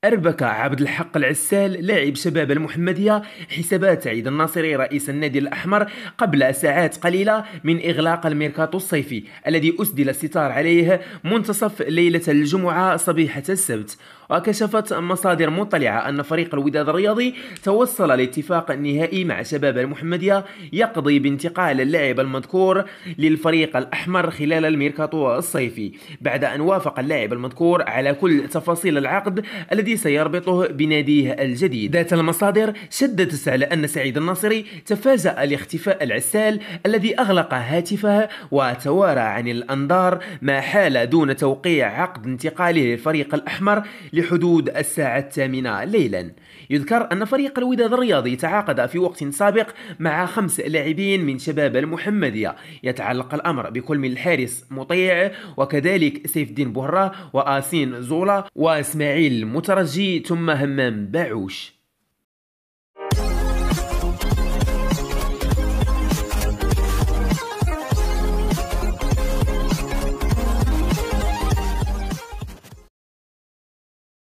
أربك عبد الحق العسال لاعب شباب المحمدية حسابات سعيد الناصري رئيس النادي الأحمر قبل ساعات قليلة من إغلاق الميركاتو الصيفي الذي أسدل الستار عليه منتصف ليلة الجمعة صبيحة السبت. وكشفت مصادر مطلعة أن فريق الوداد الرياضي توصل لاتفاق نهائي مع شباب المحمدية يقضي بانتقال اللاعب المذكور للفريق الأحمر خلال الميركاتو الصيفي، بعد أن وافق اللاعب المذكور على كل تفاصيل العقد الذي سيربطه بناديه الجديد. ذات المصادر شددت على أن سعيد الناصري تفاجأ لاختفاء العسال الذي أغلق هاتفه وتوارى عن الأنظار ما حال دون توقيع عقد انتقاله للفريق الأحمر لحدود الساعة 8 ليلا. يذكر أن فريق الوداد الرياضي تعاقد في وقت سابق مع 5 لاعبين من شباب المحمدية، يتعلق الأمر بكل من الحارس مطيع وكذلك سيف الدين بوهرة وآسين زولا وإسماعيل المترجي ثم همام باعوش.